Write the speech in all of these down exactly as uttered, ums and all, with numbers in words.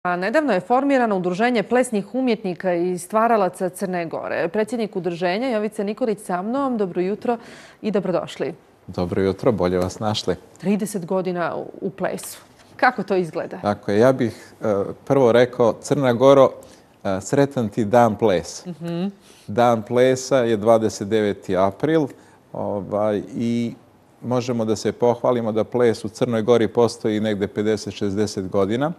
A nedavno je formirano Udruženje plesnih umjetnika i stvaralaca Crne Gore. Predsjednik udruženja Jovica Nikolić sa mnom. Dobro jutro i dobrodošli. Dobro jutro, bolje vas našli. trideset godina u plesu. Kako to izgleda? Tako je, ja bih uh, prvo rekao, Crna Goro, uh, sretan ti dan plesa. Mm-hmm. Dan plesa je dvadeset deveti april ovaj, i možemo da se pohvalimo da ples u Crnoj Gori postoji negde pedeset šezdeset godina.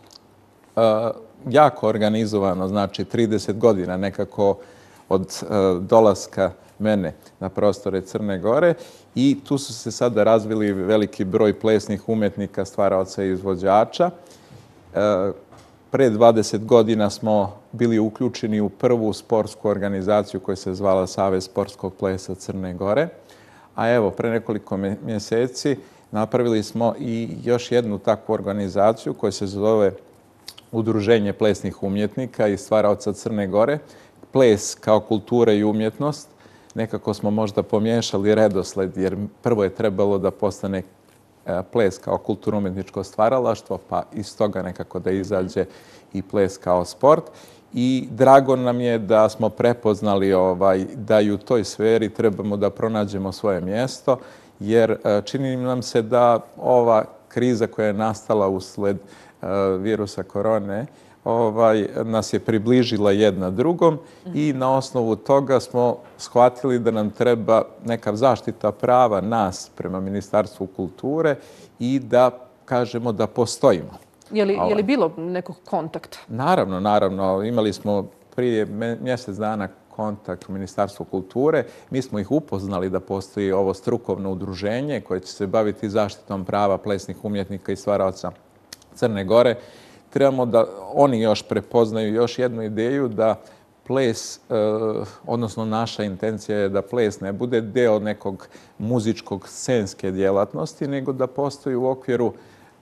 Uh, jako organizovano, znači trideset godina nekako od uh, dolaska mene na prostore Crne Gore i tu su se sada razvili veliki broj plesnih umjetnika, stvaraoca i izvođača. Uh, pre dvadeset godina smo bili uključeni u prvu sportsku organizaciju koja se zvala Savez sportskog plesa Crne Gore, a evo pre nekoliko mjeseci napravili smo i još jednu takvu organizaciju koja se zove Udruženje plesnih umjetnika i stvaraoca Crne Gore. Ples kao kultura i umjetnost. Nekako smo možda pomiješali redosled jer prvo je trebalo da postane ples kao kulturno-umjetničko stvaralaštvo, pa iz toga nekako da izađe i ples kao sport. I drago nam je da smo prepoznali ovaj, da i u toj sferi trebamo da pronađemo svoje mjesto, jer čini nam se da ova kriza koja je nastala usled virusa korone, ovaj, nas je približila jedna drugom i na osnovu toga smo shvatili da nam treba neka zaštita prava nas prema Ministarstvu kulture i da kažemo da postojimo. Je li, je li bilo nekog kontakta? Naravno, naravno. Imali smo prije mjesec dana kontakt u Ministarstvu kulture. Mi smo ih upoznali da postoji ovo strukovno udruženje koje će se baviti zaštitom prava plesnih umjetnika i stvaraoca Crne Gore. Trebamo da oni još prepoznaju još jednu ideju da ples, odnosno naša intencija je da ples ne bude deo nekog muzičkog scenske djelatnosti, nego da postoji u okviru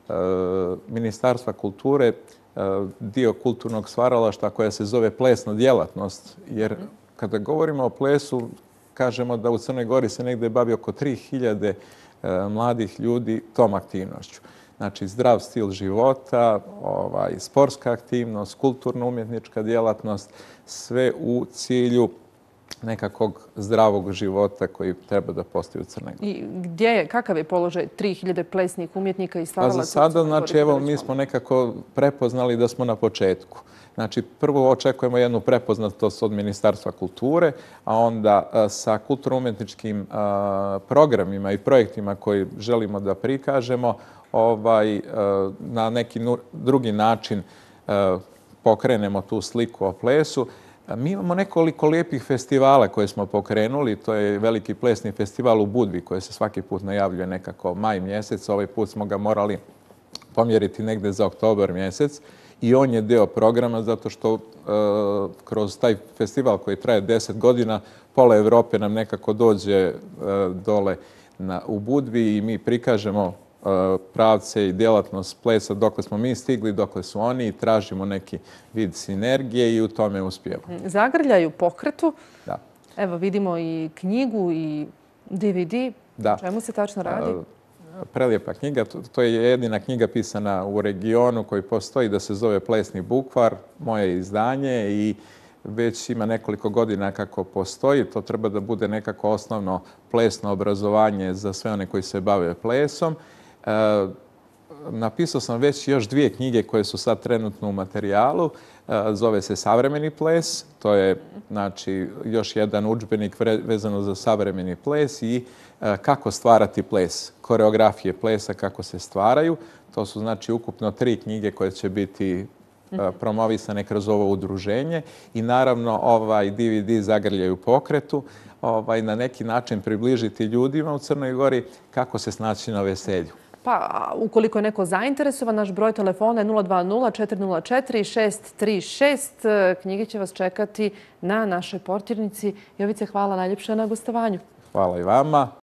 Ministarstva kulture dio kulturnog stvaralaštva koja se zove plesna djelatnost. Jer kada govorimo o plesu, kažemo da u Crnoj Gori se negdje bavi oko tri hiljade mladih ljudi tom aktivnošću. Znači, zdrav stil života, ovaj, sportska aktivnost, kulturno-umjetnička djelatnost, sve u cilju nekakvog zdravog života koji treba da postoji u Crnoj Gori. I gdje je, kakav je položaj tri hiljade plesnih umjetnika i stvaralaca? Pa za sada, znači, evo, mi smo nekako prepoznali da smo na početku. Znači, prvo očekujemo jednu prepoznatost od Ministarstva kulture, a onda sa kulturno-umjetničkim programima i projektima koji želimo da prikažemo, ovaj, na neki drugi način pokrenemo tu sliku o plesu. Mi imamo nekoliko lijepih festivala koje smo pokrenuli. To je veliki plesni festival u Budvi koji se svaki put najavljuje nekako maj mjesec. Ovaj put smo ga morali pomjeriti negdje za oktobar mjesec. I on je deo programa zato što uh, kroz taj festival koji traje deset godina pola Evrope nam nekako dođe uh, dole na, u Budvi i mi prikažemo pravce i djelatnost plesa dokle smo mi stigli, dokle su oni i tražimo neki vid sinergije i u tome uspijemo. Zagrljaju pokretu. Da. Evo vidimo i knjigu i D V D. Da. O čemu se tačno radi? Prelijepa knjiga. To je jedina knjiga pisana u regionu koji postoji da se zove Plesni bukvar, moje izdanje i već ima nekoliko godina kako postoji. To treba da bude nekako osnovno plesno obrazovanje za sve one koji se bave plesom. E, napisao sam već još dvije knjige koje su sad trenutno u materijalu. E, zove se Savremeni ples. To je znači, još jedan udžbenik vezano za savremeni ples i e, kako stvarati ples. Koreografije plesa, kako se stvaraju. To su znači ukupno tri knjige koje će biti promovisane kroz ovo udruženje i naravno ovaj D V D Zagrljaju pokretu ovaj, na neki način približiti ljudima u Crnoj Gori kako se snaći na veselju. Pa, ukoliko je neko zainteresovan, naš broj telefona je nula dva nula četiri nula četiri šest tri šest. Knjige će vas čekati na našoj portirnici. Jovice, hvala najljepše na gostovanju. Hvala i vama.